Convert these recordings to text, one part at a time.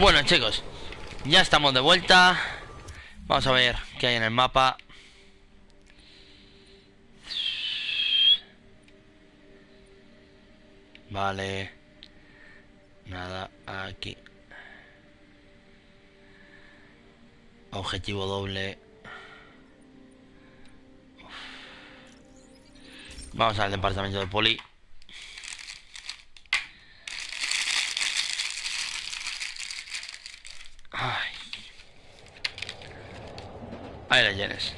Bueno, chicos, ya estamos de vuelta. Vamos a ver qué hay en el mapa. Vale. Nada aquí. Objetivo doble. Vamos al departamento de poli. Ay. Ahí la tienes.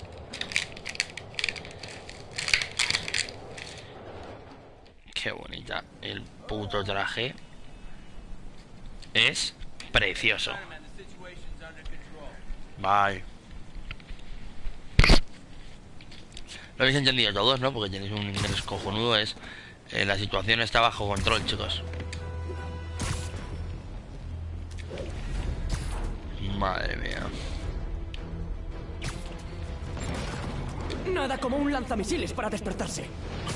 Qué bonita. El puto traje es precioso. Vale. Lo habéis entendido todos, ¿no? Porque tenéis un inglés cojonudo. La situación está bajo control, chicos. Madre mía. Nada como un lanzamisiles para despertarse.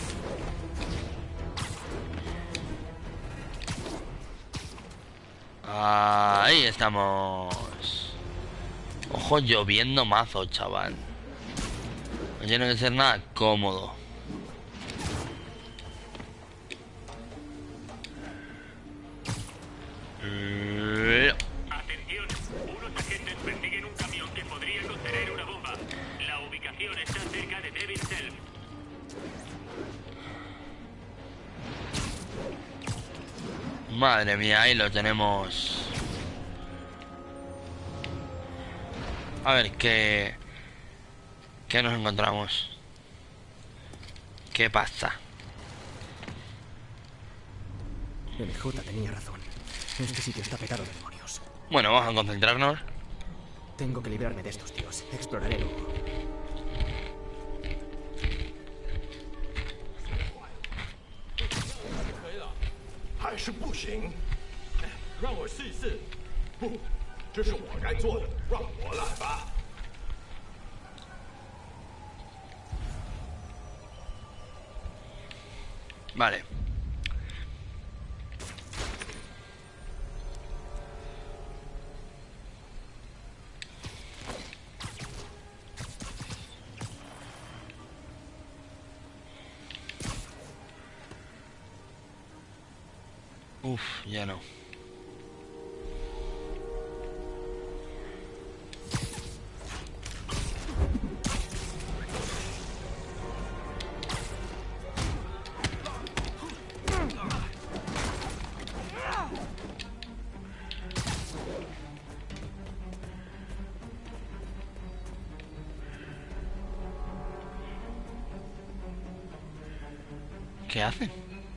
Ahí estamos. Ojo, lloviendo mazo, chaval. No tiene que ser nada cómodo. Atención, unos agentes persiguen un camión que podría contener una bomba. La ubicación está cerca de Devil Self. Madre mía, ahí lo tenemos. A ver, ¿qué nos encontramos? ¿Qué pasa? MJ tenía razón. Este sitio está petado de demonios. Bueno, vamos a concentrarnos. Tengo que librarme de estos tíos. Exploraré luego. 还是不行。让我试一试。不，这是我该做的，让我来吧。 Vale. Uf, ya no. ¿Qué hacen?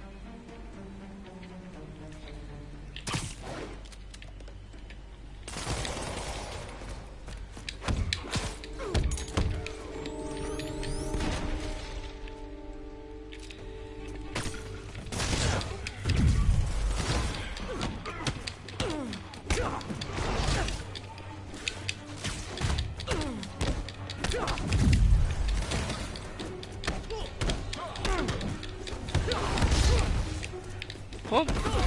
Oh.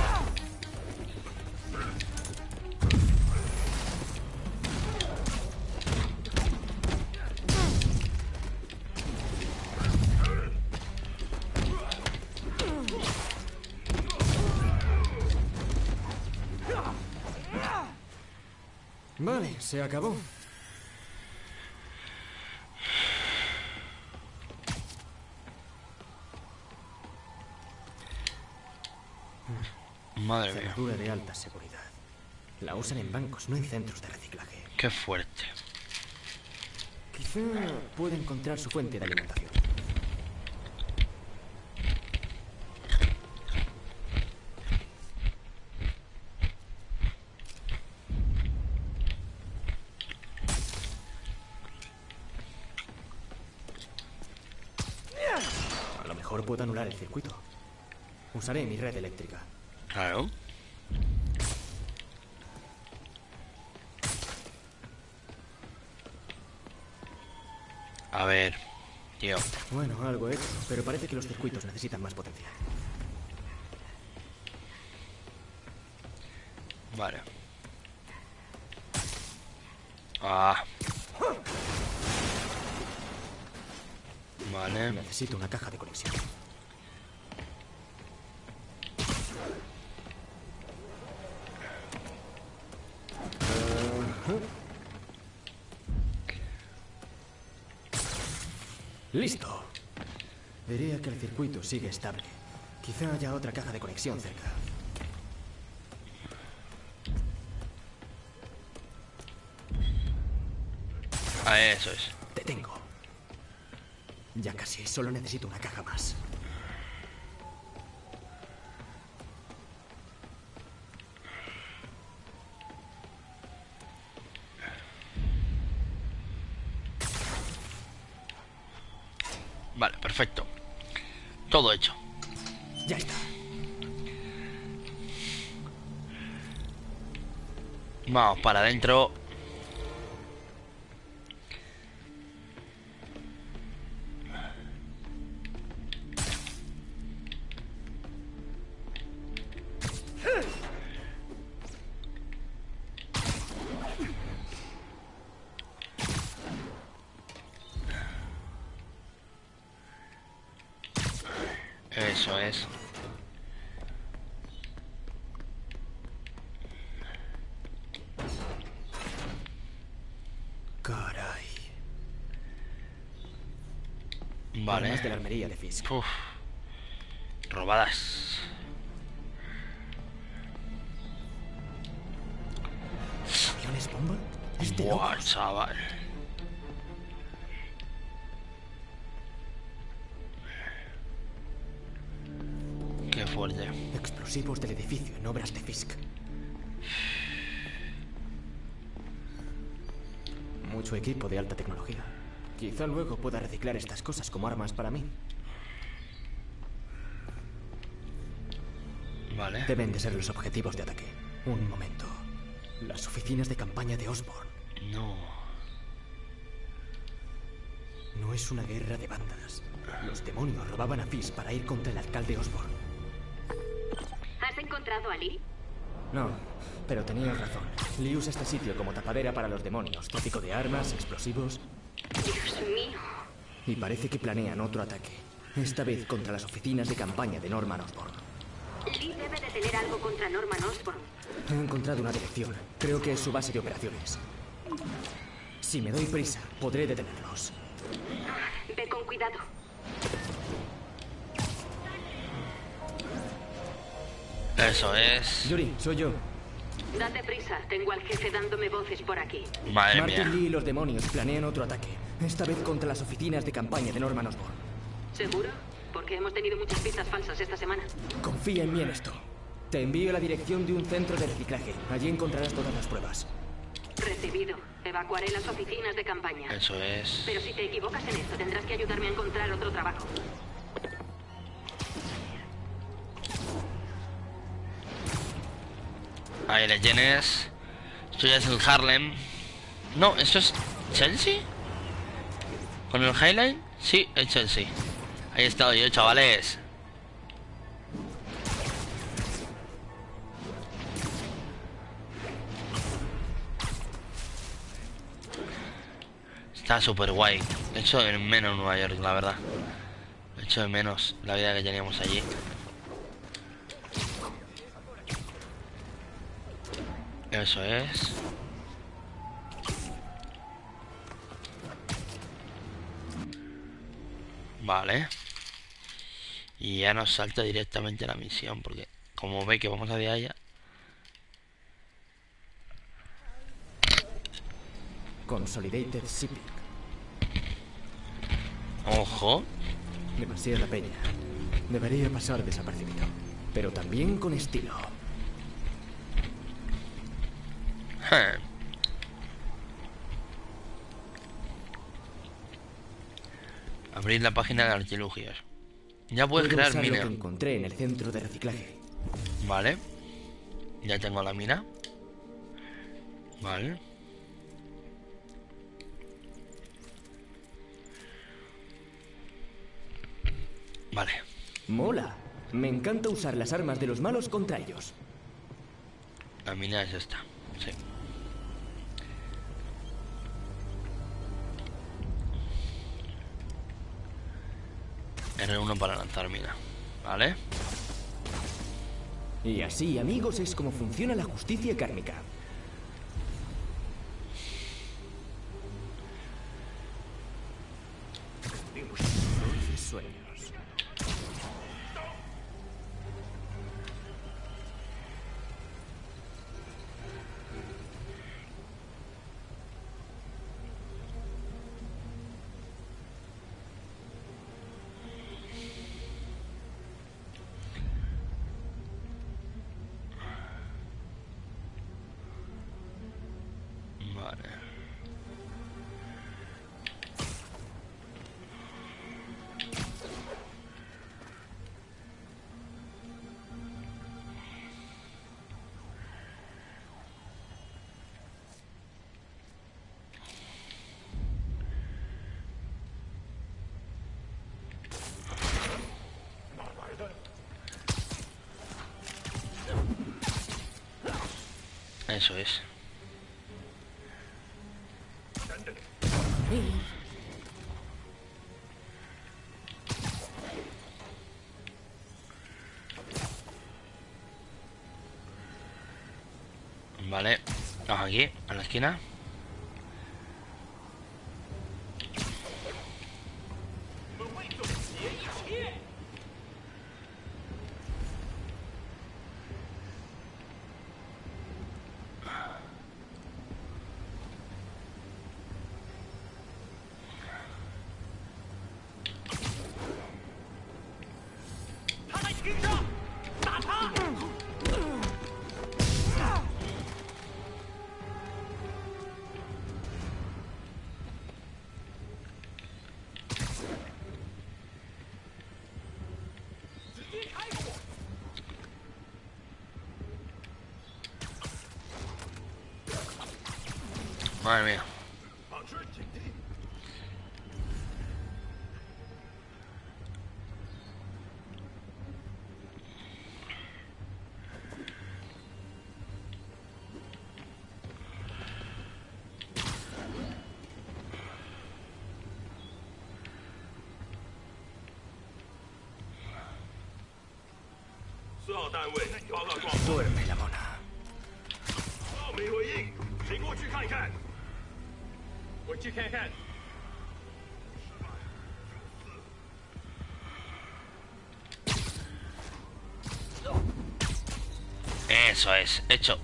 Vale, se acabó. Madre mía. Cerradura de alta seguridad. La usan en bancos, no en centros de reciclaje. Qué fuerte. Quizá pueda encontrar su fuente de alimentación. A lo mejor puedo anular el circuito. Usaré mi red eléctrica. Claro. A ver, tío. Bueno, algo hecho, pero parece que los circuitos necesitan más potencia. Vale. Ah. Vale. Necesito una caja de conexión. Listo. Veré a que el circuito sigue estable. Quizá haya otra caja de conexión cerca. Ah, eso es. Te tengo. Ya casi, solo necesito una caja más. Vale, perfecto. Todo hecho. Ya está. Vamos para adentro. Eso es. Caray. Vale. Armas de la armería de Fisk. Uf. Robadas. ¿Aviones bomba? Es de Buah, locos. chaval. Qué fuerte. Explosivos del edificio en obras de Fisk. Mucho equipo de alta tecnología. Quizá luego pueda reciclar estas cosas como armas para mí. Vale. Deben de ser los objetivos de ataque. Un momento. Las oficinas de campaña de Osborn. No. No es una guerra de bandas. Los demonios robaban a Fisk para ir contra el alcalde Osborn. ¿Has encontrado a Lee? No, pero tenías razón. Lee usa este sitio como tapadera para los demonios. Tráfico de armas, explosivos. Dios mío. Y parece que planean otro ataque. Esta vez contra las oficinas de campaña de Norman Osborn. Lee debe de tener algo contra Norman Osborn. He encontrado una dirección. Creo que es su base de operaciones. Si me doy prisa, podré detenerlos. Ve con cuidado. Eso es. Yuri, soy yo. Date prisa, tengo al jefe dándome voces por aquí. Madre Martin mía. Lee y los demonios planean otro ataque. Esta vez contra las oficinas de campaña de Norman Osborn. ¿Seguro? Porque hemos tenido muchas pistas falsas esta semana. Confía en mí en esto. Te envío la dirección de un centro de reciclaje. Allí encontrarás todas las pruebas. Recibido. Evacuaré las oficinas de campaña. Eso es. Pero si te equivocas en esto, tendrás que ayudarme a encontrar otro trabajo. Ahí le tienes. Esto ya es el Harlem. No, ¿eso es Chelsea? ¿Con el highlight? Sí, es Chelsea. Ahí he estado yo, chavales. Está súper guay. Echo de menos Nueva York, la verdad. Echo de menos la vida que teníamos allí. Eso es. Vale. Y ya nos salta directamente la misión, porque como ve que vamos hacia allá. Consolidated Shipping. Ojo. Demasiada peña. Debería pasar desapercibido. Pero también con estilo. Ja. Abrir la página de artilugios. Ya puedes Puedo crear usar mina. lo que encontré en el centro de reciclaje. Vale. Ya tengo la mina. Vale. Vale. Mola. Me encanta usar las armas de los malos contra ellos. La mina es esta. Sí. R1 para lanzar mina. ¿Vale? Y así, amigos, es como funciona la justicia kármica. Dulces sueños. Vale. Eso es. Vale, vamos aquí, a la esquina. Madre mía. Duerme la mona. 没回应，谁过去看看？我去看看。 Eso es, hecho.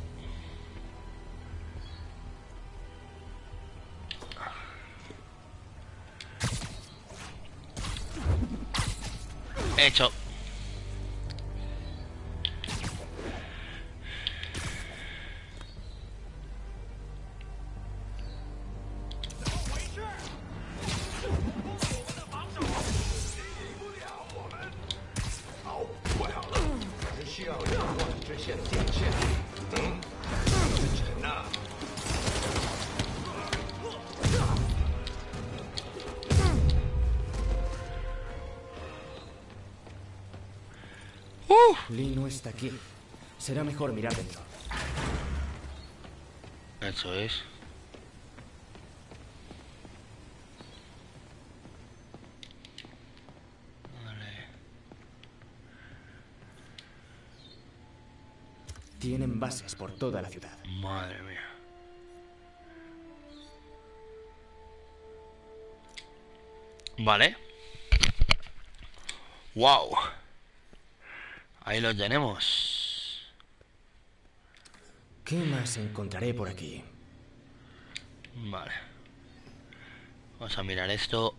Hecho. Lee no está aquí. Será mejor mirar dentro. Eso es. Vale. Tienen bases por toda la ciudad. Madre mía. Vale. Wow. Ahí lo tenemos. ¿Qué más encontraré por aquí? Vale. Vamos a mirar esto.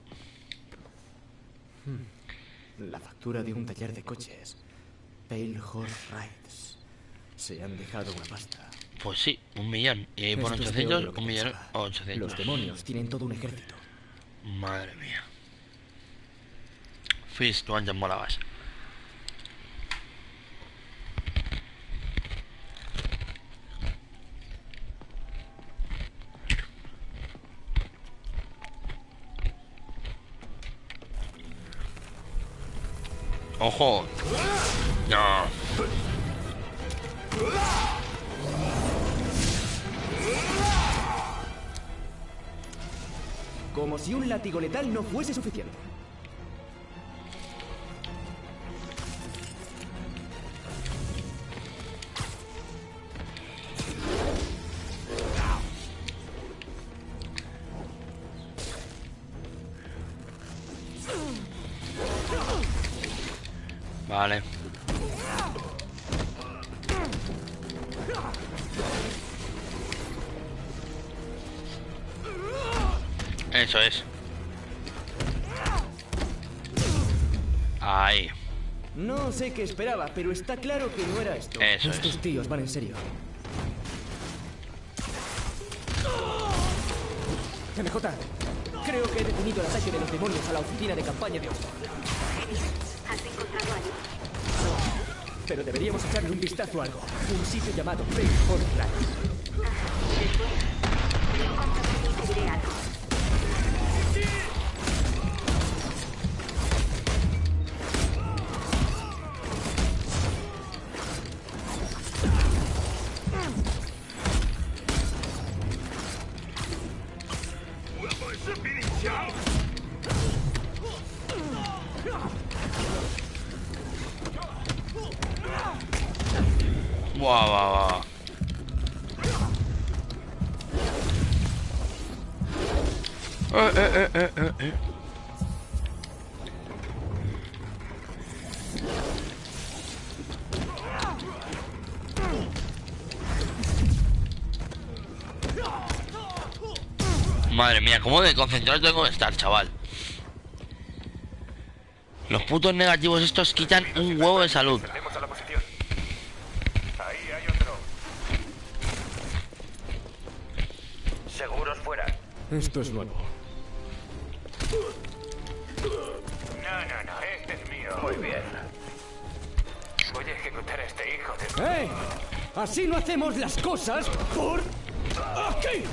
La factura de un taller de coches. Pale Horse Rides. Se han dejado una pasta. Pues sí, 1 millón. Y ahí por Esto es peor de 800, lo que 1 millón pensaba. 800. Los demonios tienen todo un ejército. Madre mía. Fizz, tú antes molabas. ¡Ojo! No. Como si un látigo letal no fuese suficiente. Vale. Eso es. Ahí. No sé qué esperaba, pero está claro que no era esto. Eso es. Estos tíos van en serio. MJ, creo que he detenido el ataque de los demonios a la oficina de campaña de Osborn. ¿Has encontrado algo? Pero deberíamos echarle un vistazo a algo. Un sitio llamado Fake Hotline. Después, yo contaré y te diré algo. Buah, buah, buah. Eh. Madre mía, cómo de concentrado tengo que estar, chaval. Los putos negativos estos quitan un huevo de salud. Perdemos a la posición. Ahí hay otro. Seguros fuera. Esto es nuevo. No, este es mío. Muy bien. Voy a ejecutar a este hijo de... ¡Eh! Así no hacemos las cosas por... aquí.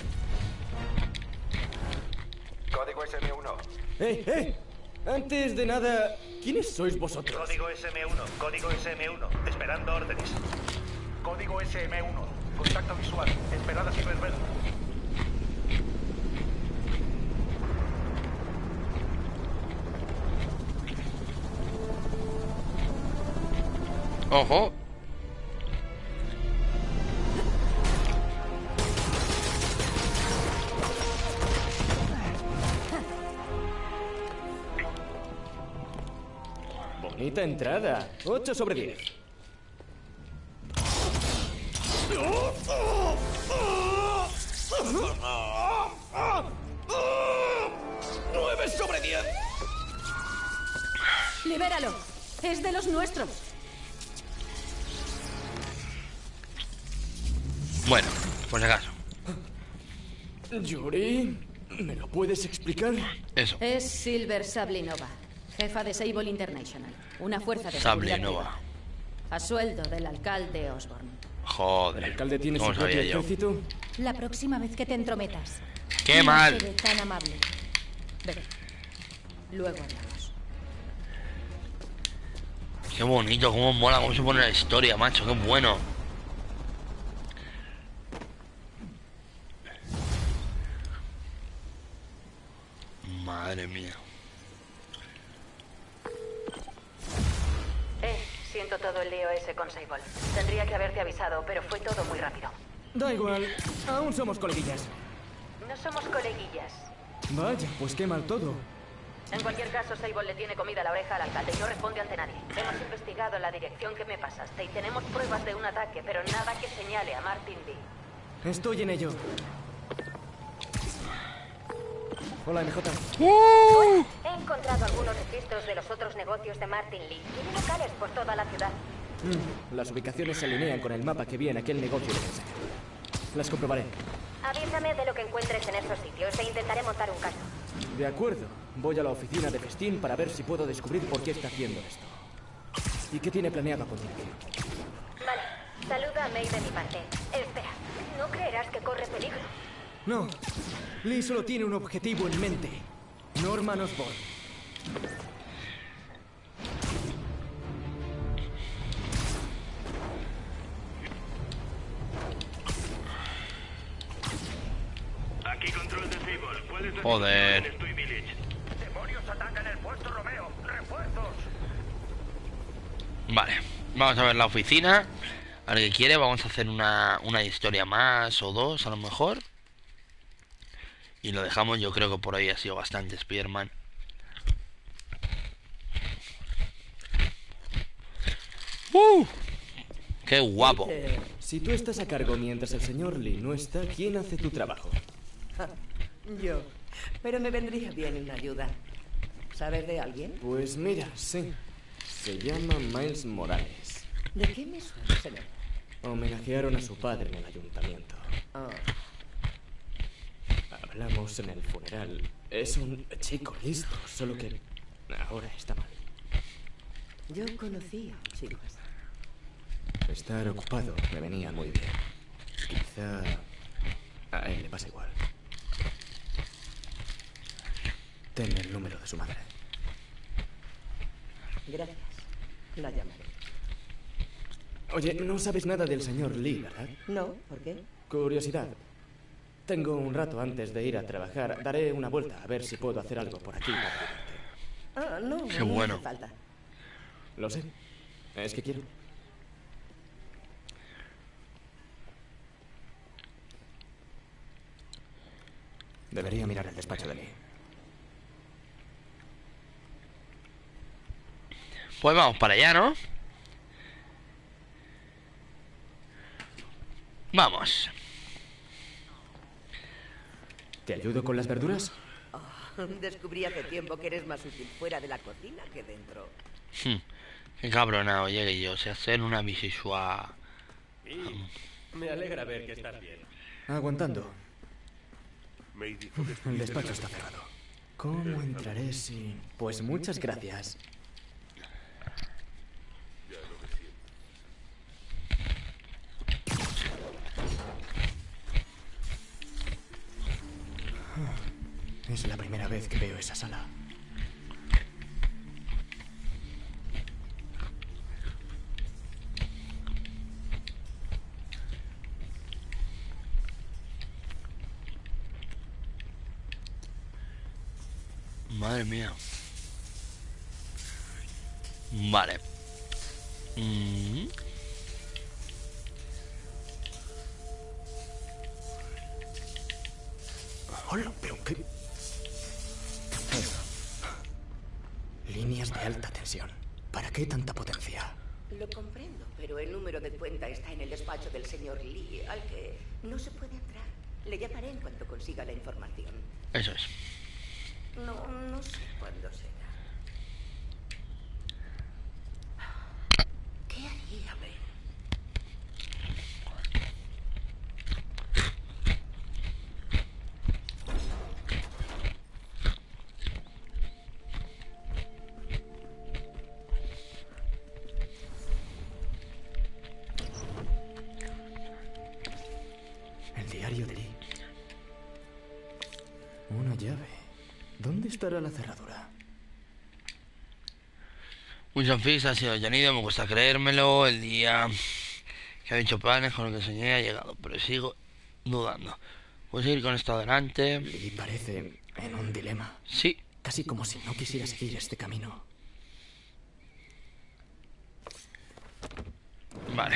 Código SM1. Antes de nada, ¿quiénes sois vosotros? Código SM1. Código SM1. Esperando órdenes. Código SM1. Contacto visual. Esperad a Silverberg. Ojo. Bonita entrada. 8 sobre 10. ¡9 sobre 10! ¡Libéralo! ¡Es de los nuestros! Bueno, por si acaso. Yuri, ¿me lo puedes explicar? Eso. Es Silver Sablinova, jefa de Sable International, una fuerza de seguridad Sablinova. privada, a sueldo del alcalde Osborn. ¿El Joder. alcalde tiene su ¿Cómo propio sabía yo? ejército? La próxima vez que te entrometas. ¡Qué no mal! seré tan amable. Ve. Luego hablamos. Qué bonito, cómo mola, cómo se pone la historia, macho, qué bueno. Madre mía. Siento todo el lío ese con Sable. Tendría que haberte avisado, pero fue todo muy rápido. Da igual, aún somos coleguillas. No somos coleguillas. Vaya, pues qué mal todo. En cualquier caso, Sable le tiene comida a la oreja al alcalde y no responde ante nadie. Hemos investigado la dirección que me pasaste y tenemos pruebas de un ataque, pero nada que señale a Martin Lee. Estoy en ello. Hola, MJ. He encontrado algunos registros de los otros negocios de Martin Lee. Tiene locales por toda la ciudad. Las ubicaciones se alinean con el mapa que vi en aquel negocio de mensaje. Las comprobaré. Avísame de lo que encuentres en esos sitios e intentaré montar un caso. De acuerdo. Voy a la oficina de Festín para ver si puedo descubrir por qué está haciendo esto. ¿Y qué tiene planeado con Nick? Vale, saluda a May de mi parte. Espera, no creerás que corre peligro. No. Lee solo tiene un objetivo en mente. Norman Osborn. Aquí control de Sable. ¿Cuál es la Joder. situación en Stewie Village? Demonios atacan el puesto Romeo. ¡Refuerzos! Vale, vamos a ver la oficina. A ver qué quiere, vamos a hacer una historia más o dos a lo mejor. Y lo dejamos, yo creo que por hoy ha sido bastante Spider-Man. ¡Uh! ¡Qué guapo! Si tú estás a cargo mientras el señor Lee no está, ¿quién hace tu trabajo? Yo. Pero me vendría bien una ayuda. ¿Sabes de alguien? Pues mira, sí. Se llama Miles Morales. ¿De qué me suena ese nombre? Homenajearon a su padre en el ayuntamiento. Oh. Hablamos en el funeral. Es un chico listo, solo que ahora está mal. Yo conocí a un chico así. Estar ocupado me venía muy bien. Quizá a él le pasa igual. Ten el número de su madre. Gracias. La llamaré. Oye, no sabes nada del señor Lee, ¿verdad? No, ¿por qué? Curiosidad. Tengo un rato antes de ir a trabajar. Daré una vuelta a ver si puedo hacer algo por aquí para ayudarte. Ah, no, Qué no bueno. hace falta. Lo sé. Es que quiero. Debería mirar el despacho de Lee. Pues vamos para allá, ¿no? Vamos. ¿Te ayudo con las verduras? Descubrí hace tiempo que eres más útil fuera de la cocina que dentro. Qué cabronado llegue yo. Se hacer una bisexual. Me alegra ver que estás bien. Aguantando. May dijo que El despacho está cerrado. ¿Cómo entraré sin...? Pues muchas gracias. Es la primera vez que veo esa sala. Madre mía. Vale. Hola, pero qué... Líneas de alta tensión. ¿Para qué tanta potencia? Lo comprendo, pero el número de cuenta está en el despacho del señor Lee, al que no se puede entrar. Le llamaré en cuanto consiga la información. Eso es. No sé cuándo será. ¿Qué haría Ben? El diario de Lee. Una llave. ¿Dónde estará la cerradura? Wilson Fisk ha sido detenido, me cuesta creérmelo. El día que ha dicho planes con lo que soñé ha llegado, pero sigo dudando. ¿Puedo seguir con esto adelante? Lee parece en un dilema. Sí. Casi como si no quisiera seguir este camino. Vale.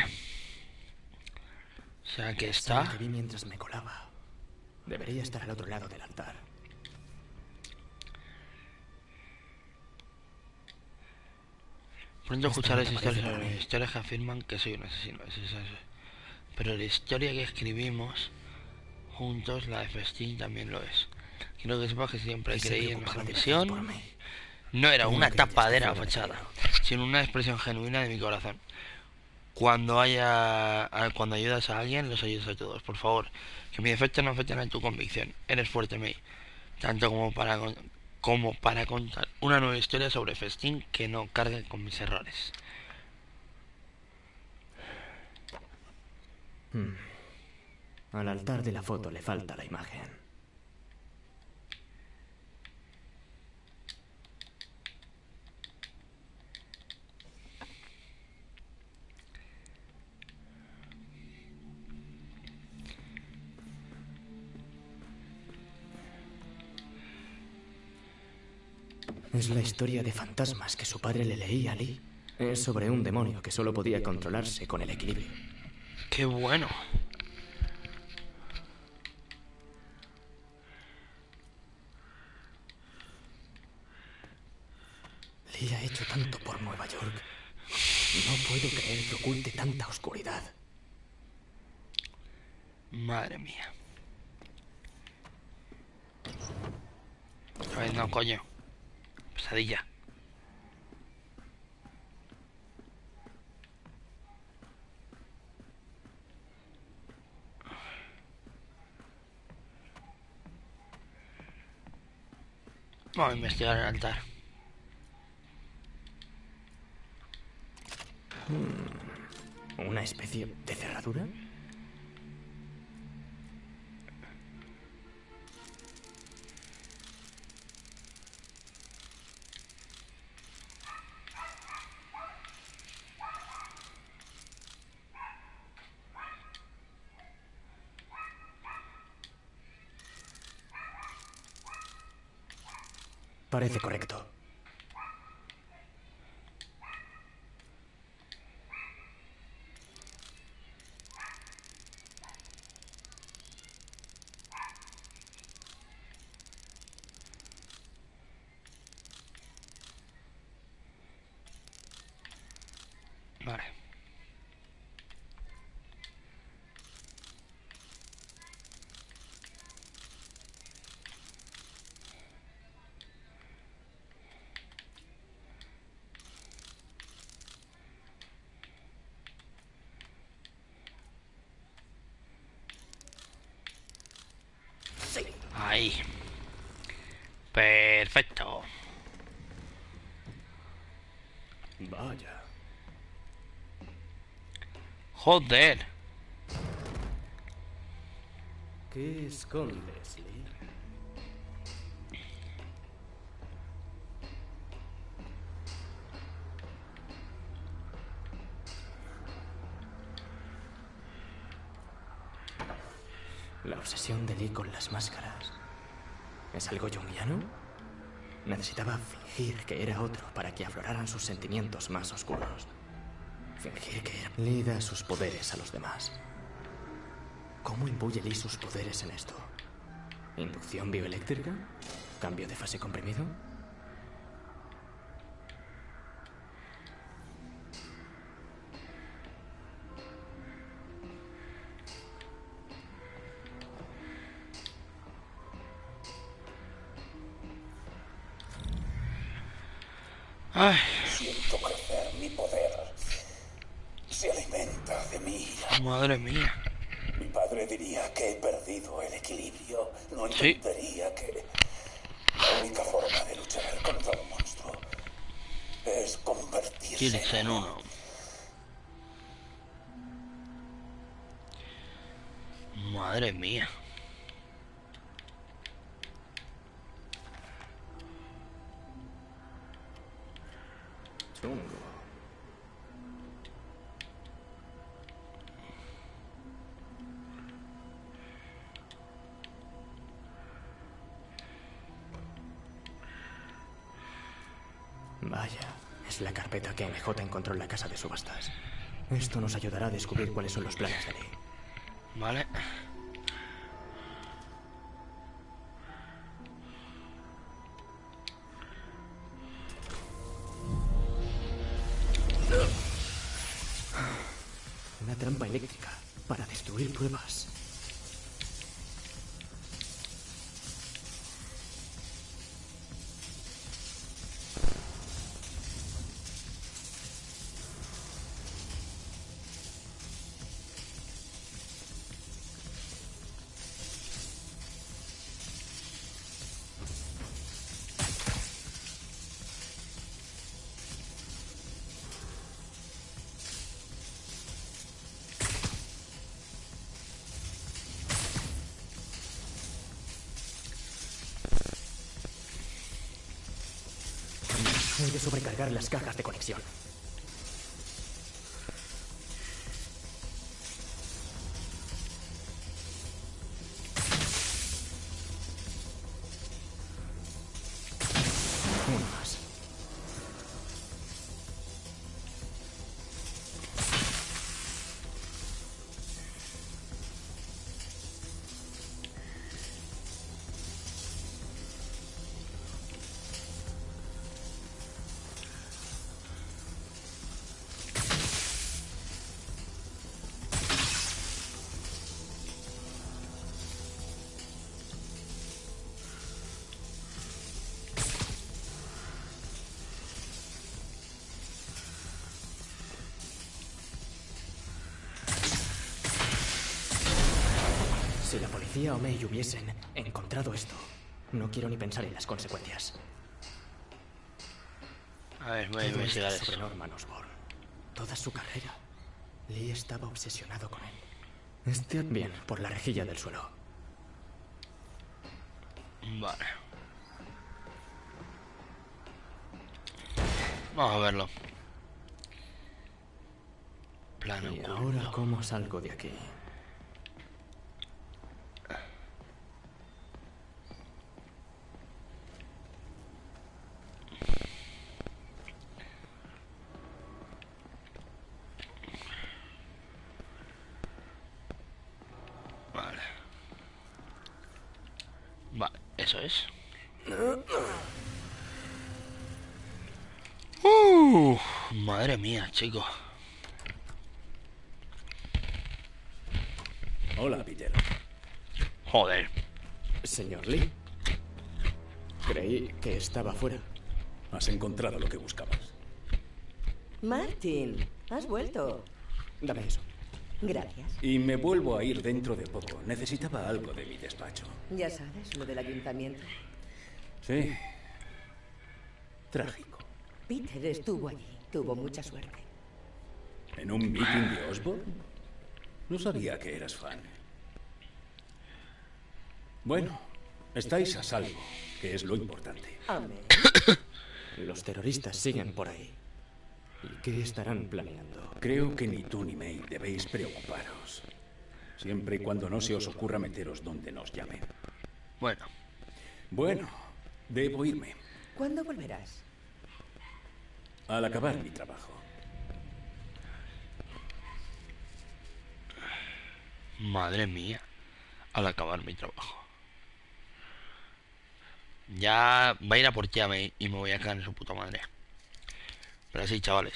O sea que Sé lo está. que vi mientras me colaba. Debería estar al otro lado del altar. Pronto escucharéis Esta nota historias parece para mí. historias que afirman que soy un asesino. Pero la historia que escribimos juntos, la de Festín, también lo es. Quiero que sepas que siempre Y se creí en preocupaba nuestra de verdad por misión. mí. No era ¿Cómo una creías que tapadera fuera fachada, verdadero? sino una expresión genuina de mi corazón. Cuando ayudas a alguien, los ayudas a todos. Por favor, que mis defectos no afecten a tu convicción. Eres fuerte, May. Tanto como para contar una nueva historia sobre Festín que no cargue con mis errores. Al altar de la foto le falta la imagen. Es la historia de fantasmas que su padre le leía a Lee. Es sobre un demonio que solo podía controlarse con el equilibrio. ¡Qué bueno! Lee ha hecho tanto por Nueva York. No puedo creer que oculte tanta oscuridad. Madre mía. A ver, no, coño. Pesadilla. Vamos a investigar el altar. ¿Una especie de cerradura? Parece correcto. Vale. Ahí. Perfecto. Vaya. Joder. ¿Qué escondes, Lee? La obsesión de Lee con las máscaras. ¿Es algo junguiano? Necesitaba fingir que era otro para que afloraran sus sentimientos más oscuros. Fingir que era... Lee da sus poderes a los demás. ¿Cómo imbuye Lee sus poderes en esto? ¿Inducción bioeléctrica? ¿Cambio de fase comprimido? Ay, Siento crecer mi poder. Se alimenta de mí. madre mía. Mi padre diría que he perdido el equilibrio. No Sí. entendería que la única forma de luchar contra un monstruo es convertirse Kills en uno. Madre mía. Chungo. Vaya, es la carpeta que MJ encontró en la casa de subastas. Esto nos ayudará a descubrir cuáles son los planes de Lee. Vale. Una trampa eléctrica para destruir pruebas. Puede sobrecargar las cajas de conexión. Uno más. Si la policía o May hubiesen encontrado esto, no quiero ni pensar en las consecuencias. A ver, voy a Todo investigar esto sobre eso. Norman Osborn. Toda su carrera. Lee estaba obsesionado con él. Bien, por la rejilla del suelo. Vale. Vamos a verlo. Plano Y oculto. ahora, ¿cómo salgo de aquí? Vale. Vale, eso es. Madre mía, chico. Hola, Peter. Joder. Señor Lee. Creí que estaba fuera. Has encontrado lo que buscabas. Martin, has vuelto. Dame eso. Gracias. Y me vuelvo a ir dentro de poco. Necesitaba algo de mi despacho. Ya sabes, lo del ayuntamiento. Sí. Trágico. Peter estuvo allí. Tuvo mucha suerte. ¿En un meeting de Osborn? No sabía que eras fan. Bueno, estáis a salvo, que es lo importante. Amén. Los terroristas siguen por ahí. ¿Y qué estarán planeando? Creo que ni tú ni May debéis preocuparos. Siempre y cuando no se os ocurra meteros donde nos llamen. Bueno, Bueno, debo irme. ¿Cuándo volverás? Al acabar mi trabajo. madre mía. Al acabar mi trabajo. Ya va a ir a por ti a mí y me voy a caer en su puta madre. Pero sí, chavales.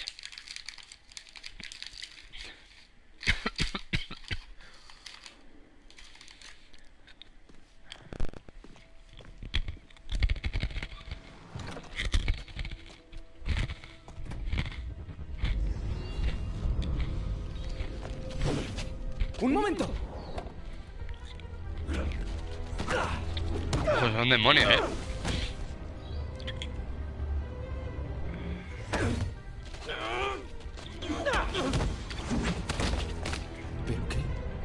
¡Un momento! Pues son demonios, ¿Pero qué?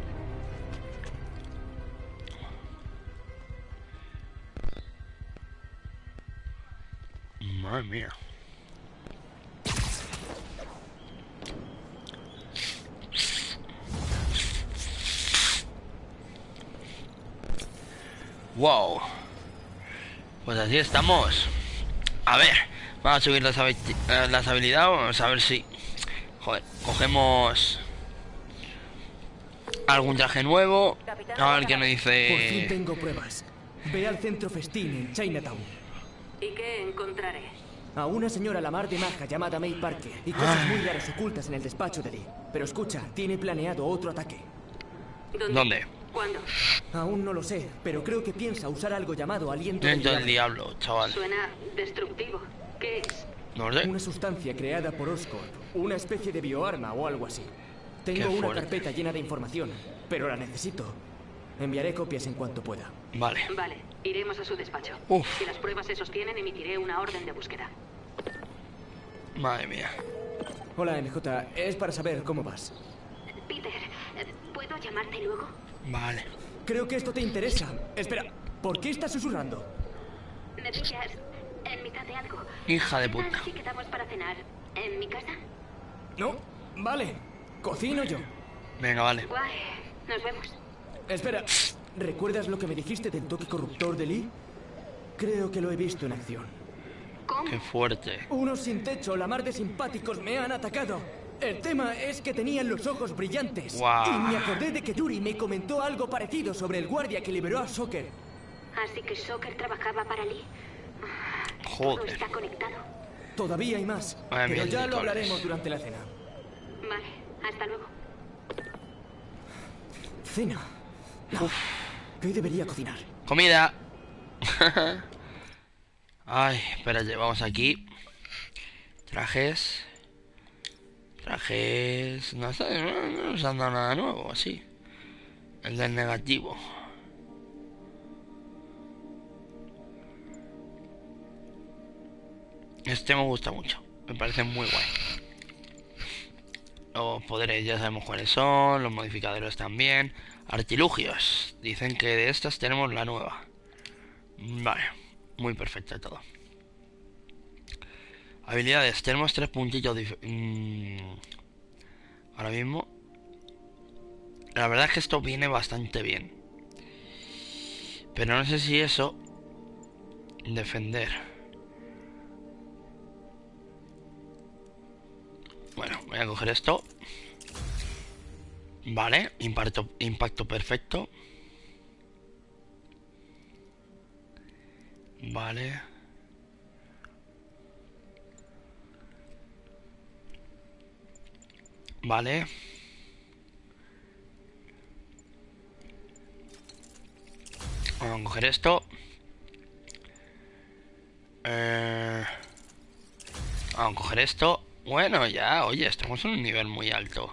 Madre mía. Wow. Pues así estamos. A ver, vamos a subir las habilidades. Vamos a ver si... Joder, cogemos algún traje nuevo. A ver qué me Por fin dice. tengo pruebas. Ve al centro festín en Chinatown. ¿Y qué encontraré? A una señora la mar de maja llamada May Parker y cosas muy raras ocultas en el despacho de Lee. Pero escucha, tiene planeado otro ataque. ¿Dónde? ¿Cuándo? Aún no lo sé, pero creo que piensa usar algo llamado aliento Dentro del diablo. diablo, chaval. Suena destructivo. ¿Qué es? No lo sé. Una sustancia creada por Oscorp, una especie de bioarma o algo así. Tengo Qué una fuerte. carpeta llena de información, pero la necesito. Enviaré copias en cuanto pueda. Vale. Vale, iremos a su despacho. Uf. Si las pruebas se sostienen, emitiré una orden de búsqueda. Madre mía. Hola, MJ. Es para saber cómo vas. Peter, ¿puedo llamarte luego? Vale. Creo que esto te interesa. Espera, ¿por qué estás susurrando? ¿Me pillas en mitad de algo? Hija de ¿Qué tal puta. si quedamos para cenar en mi casa? No, vale. Cocino yo. Venga, vale. Guay, nos vemos. Espera, ¿recuerdas lo que me dijiste del toque corruptor de Lee? Creo que lo he visto en acción. ¿Cómo? Qué fuerte. Unos sin techo, la mar de simpáticos, me han atacado. El tema es que tenían los ojos brillantes. Guau. Y me acordé de que Yuri me comentó algo parecido sobre el guardia que liberó a Soccer. Así que Shocker trabajaba para Lee. Todo Joder. está conectado. Todavía hay más, Madre mía, pero ya lo miércoles. hablaremos durante la cena. Vale, hasta luego. ¿Cena? No. ¿Qué debería cocinar? Comida. Ay, espérate, vamos aquí. Trajes. Trajes. No sé, no nos han dado nada nuevo, así. El del negativo. Este me gusta mucho. Me parece muy guay. Los poderes ya sabemos cuáles son. Los modificadores también. Artilugios. Dicen que de estas tenemos la nueva. Vale. Muy perfecto todo. Habilidades. Tenemos 3 puntitos. Ahora mismo. La verdad es que esto viene bastante bien. Pero no sé si eso... Defender. Bueno, voy a coger esto. Vale, impacto perfecto. Vale. Vale. Vamos a coger esto. Vamos a coger esto. Bueno, ya, oye, estamos en un nivel muy alto.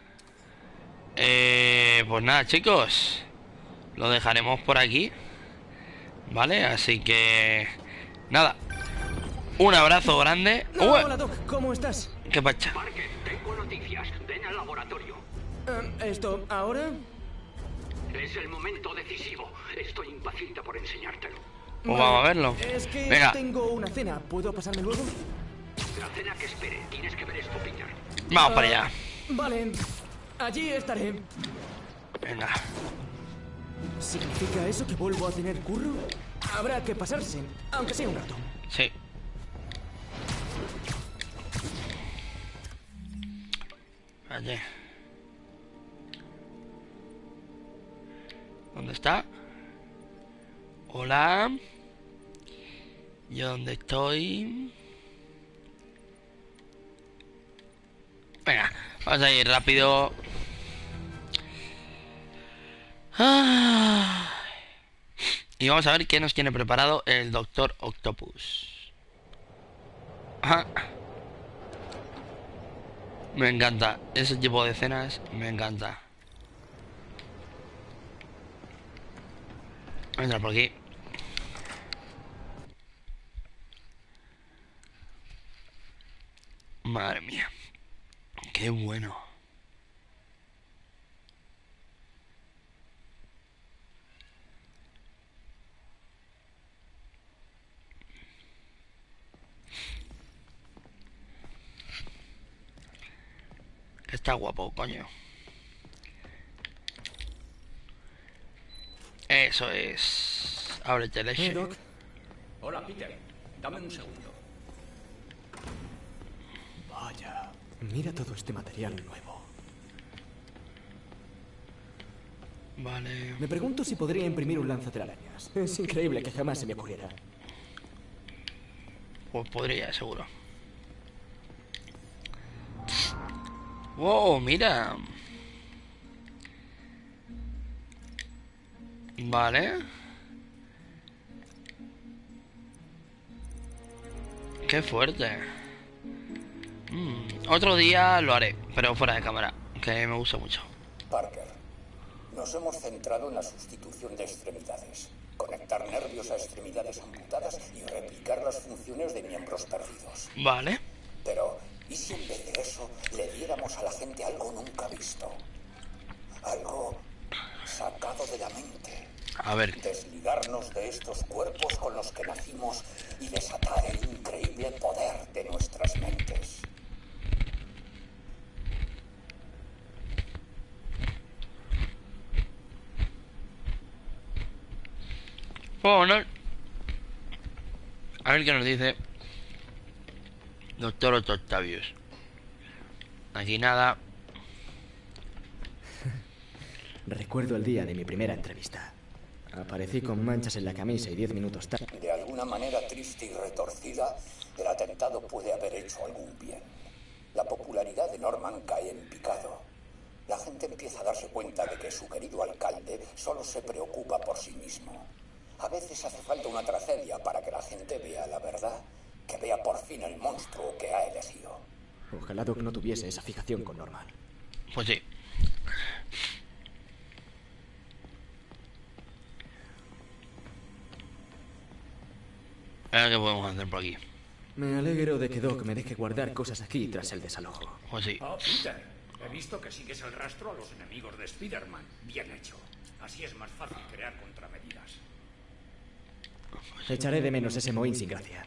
Pues nada, chicos. Lo dejaremos por aquí. Vale, así que... Nada. Un abrazo grande. Hola, Doc, ¿cómo estás? ¿Qué pacha? Parker, tengo noticias. Ven al laboratorio. ¿Esto ahora? Es el momento decisivo. Estoy impaciente por enseñártelo. Pues vamos a verlo. Es que Venga. tengo una cena. ¿Puedo pasarme luego? La cena que espere. Tienes que ver esto, Peter. Vamos para allá. Vale. Allí estaré. Venga. ¿Significa eso que vuelvo a tener curro? Habrá que pasarse, aunque sea un rato. Sí. Allí. ¿Dónde está? Hola. ¿Yo dónde estoy? Venga, vamos a ir rápido. Y vamos a ver qué nos tiene preparado el Doctor Octopus. Me encanta. Ese tipo de escenas me encanta. Voy a entrar por aquí. Madre mía. Qué bueno. Está guapo, coño. Eso es. Ábrete el leche. Doc. Hola, Peter. Dame un segundo. Vaya. Mira todo este material nuevo. Vale. Me pregunto si podría imprimir un lanzatelarañas. Es increíble que jamás se me ocurriera. Pues podría, seguro. Wow, mira. Vale. Qué fuerte. Otro día lo haré, pero fuera de cámara, que me gusta mucho. Parker, nos hemos centrado en la sustitución de extremidades. Conectar nervios a extremidades amputadas y replicar las funciones de miembros perdidos. Vale. Pero, ¿y si en vez de eso le diéramos a la gente algo nunca visto? Algo sacado de la mente. A ver. Desligarnos de estos cuerpos con los que nacimos y desatar el increíble poder de nuestras mentes. Bueno, a ver qué nos dice Doctor Octavius. Aquí nada. Recuerdo el día de mi primera entrevista. Aparecí con manchas en la camisa y 10 minutos tarde. De alguna manera triste y retorcida, el atentado puede haber hecho algún bien. La popularidad de Norman cae en picado. La gente empieza a darse cuenta de que su querido alcalde solo se preocupa por sí mismo. A veces hace falta una tragedia para que la gente vea la verdad, que vea por fin el monstruo que ha elegido. Ojalá Doc no tuviese esa fijación con Norman. Pues sí. A ver qué podemos hacer por aquí. Me alegro de que Doc me deje guardar cosas aquí tras el desalojo. Pues sí. Oh, Peter, he visto que sigues el rastro a los enemigos de Spider-Man. Bien hecho. Así es más fácil crear contramedidas. Echaré de menos ese mohín sin gracia.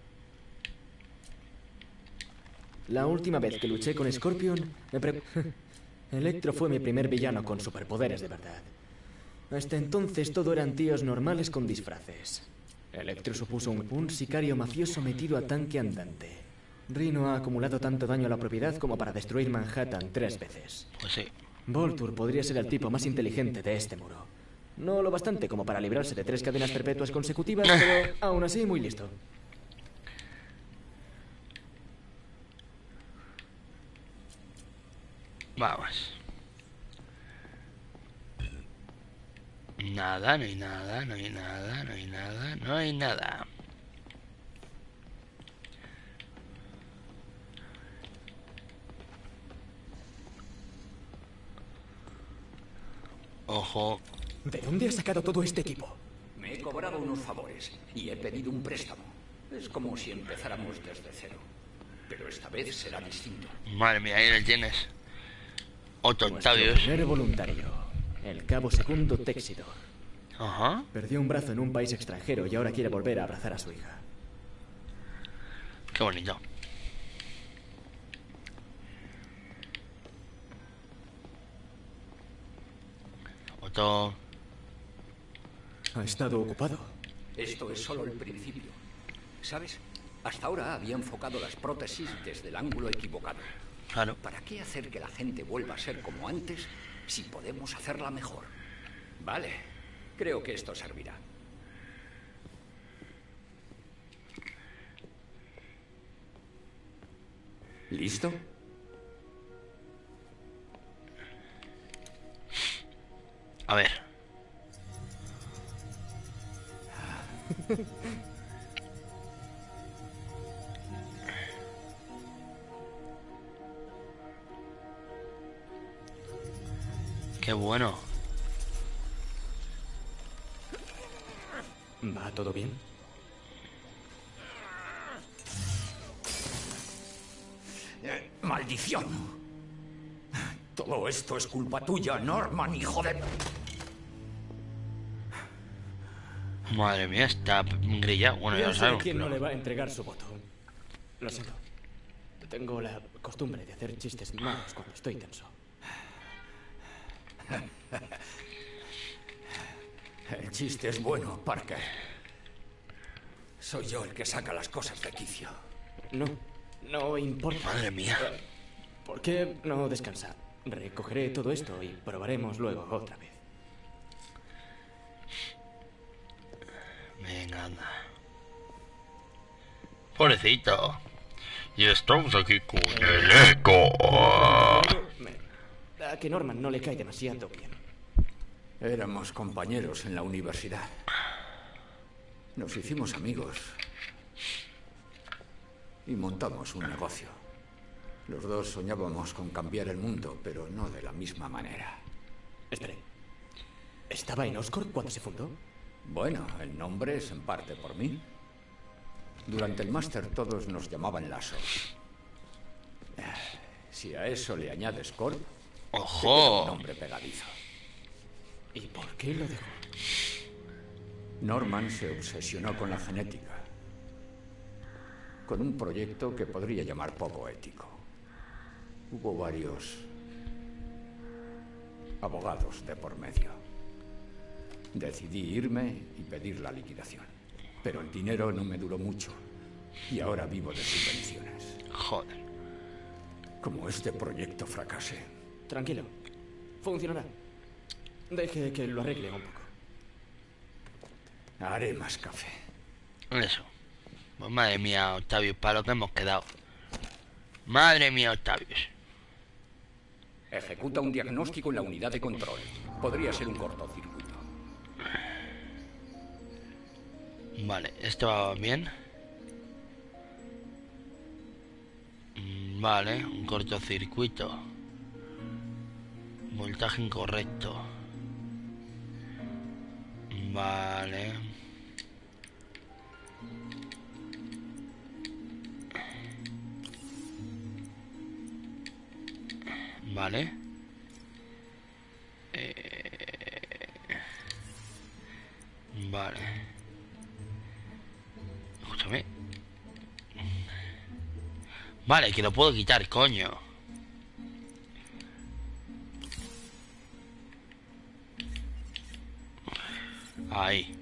La última vez que luché con Scorpion, Electro fue mi primer villano con superpoderes de verdad. Hasta entonces todo eran tíos normales con disfraces. Electro supuso un sicario mafioso metido a tanque andante. Rhino ha acumulado tanto daño a la propiedad como para destruir Manhattan 3 veces. Pues sí. Vulture podría ser el tipo más inteligente de este muro. No lo bastante como para librarse de 3 cadenas perpetuas consecutivas, pero aún así muy listo. Vamos. Nada, no hay nada, no hay nada, no hay nada, no hay nada. Ojo. ¿De dónde has sacado todo este equipo? Me he cobrado unos favores y he pedido un préstamo. Es como si empezáramos desde cero. Pero esta vez será distinto. Madre mía, ahí le tienes. Otto Nuestro Octavius. primer voluntario, el cabo segundo Texidor. Ajá. Perdió un brazo en un país extranjero y ahora quiere volver a abrazar a su hija. Qué bonito. Otto. Ha estado ocupado. Esto es solo el principio. ¿Sabes? Hasta ahora había enfocado las prótesis desde el ángulo equivocado. Claro. ¿Para qué hacer que la gente vuelva a ser como antes si podemos hacerla mejor? Vale, creo que esto servirá. ¿Listo? A ver. Qué bueno. ¿Va todo bien? ¡Maldición! Todo esto es culpa tuya, Norman, hijo de... Madre mía, está grillado. Bueno, ya lo Yo sé sabemos. quién no le va a entregar su voto. Lo siento. Tengo la costumbre de hacer chistes malos cuando estoy tenso. El chiste es bueno, Parker. Soy yo el que saca las cosas de quicio. No importa. Madre mía. ¿Por qué no descansa? Recogeré todo esto y probaremos luego otra vez. Venga, anda. Pobrecito. Y estamos aquí con el eco. A que Norman no le cae demasiado bien. Éramos compañeros en la universidad. Nos hicimos amigos. Y montamos un negocio. Los dos soñábamos con cambiar el mundo, pero no de la misma manera. Espere. ¿Estaba en Oscorp cuando se fundó? Bueno, el nombre es en parte por mí. Durante el máster todos nos llamaban Lasos. Si a eso le añades Corp, ¡ojo! un nombre pegadizo. ¿Y por qué lo dejó? Norman se obsesionó con la genética. Con un proyecto que podría llamar poco ético. Hubo varios abogados de por medio. Decidí irme y pedir la liquidación. Pero el dinero no me duró mucho. Y ahora vivo de subvenciones. Joder. Como este proyecto fracase. Tranquilo. Funcionará. Deje que lo arregle un poco. Haré más café. Eso. Pues madre mía, Octavius, para lo que hemos quedado. Madre mía, Octavius. Ejecuta un diagnóstico en la unidad de control. Podría ser un cortocircuito. Vale, esto va bien. Vale, un cortocircuito. Voltaje incorrecto. Vale. Vale. Vale. Escúchame. Vale, que lo puedo quitar, coño. Ahí.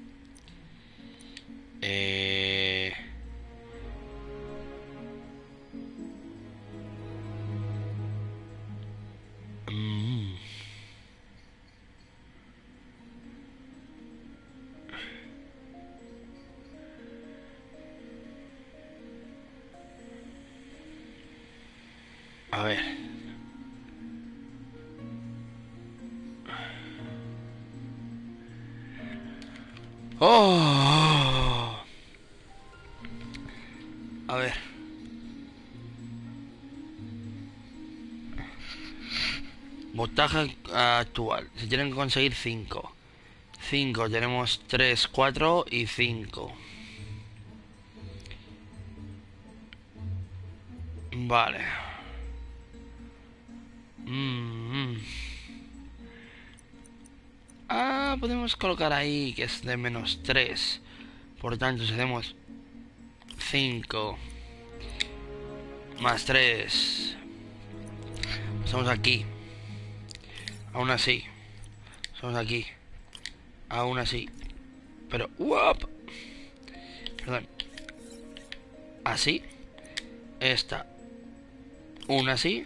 A ver. Oh. A ver. Voltaje actual. Se tienen que conseguir 5. 5, tenemos 3, 4 y 5. Vale. Podemos colocar ahí que es de menos 3. Por tanto, si hacemos 5 más 3, estamos aquí. Aún así, estamos aquí. Aún así. Pero, ¡uop! Perdón. Así. Esta. Una así.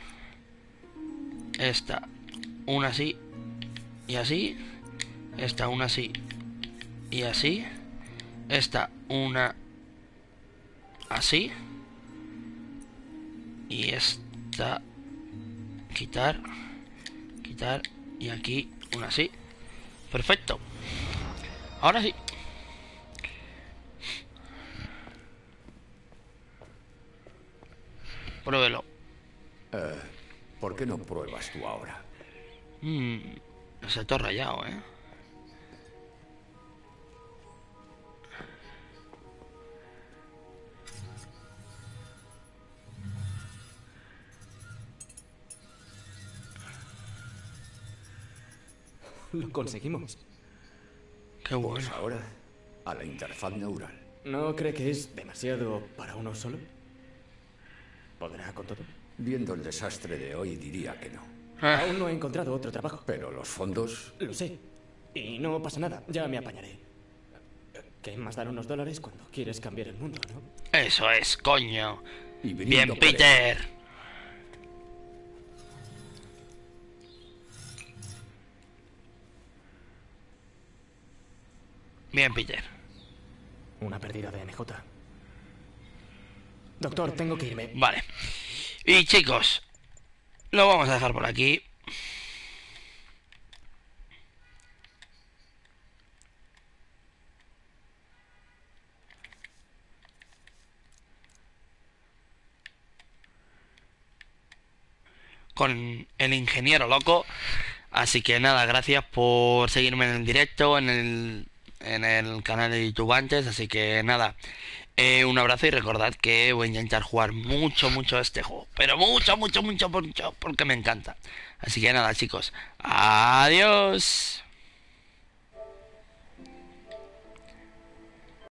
Esta. Una así. Y así. Esta una así. Y así. Esta una así. Y esta. Quitar. Quitar. Y aquí una así. Perfecto. Ahora sí. Pruébelo. ¿Por qué no pruebas tú ahora? Se ha todo rayado, ¿eh? Lo conseguimos. Qué bueno. Pues ahora, a la interfaz neural. ¿No cree que es demasiado para uno solo? ¿Podrá con todo? Viendo el desastre de hoy, diría que no. Aún no he encontrado otro trabajo. Pero los fondos... Lo sé. Y no pasa nada. Ya me apañaré. ¿Qué más dar unos dólares cuando quieres cambiar el mundo, no? Eso es, coño. Y Bien, por Peter. él. Bien, Peter. Una pérdida de NJ. Doctor, tengo que irme. Vale. Y chicos, lo vamos a dejar por aquí. Con el ingeniero loco. Así que nada, gracias por seguirme en el directo, en el canal de YouTube antes. Así que nada, un abrazo y recordad que voy a intentar jugar mucho a este juego. Pero mucho, porque me encanta. Así que nada, chicos, adiós.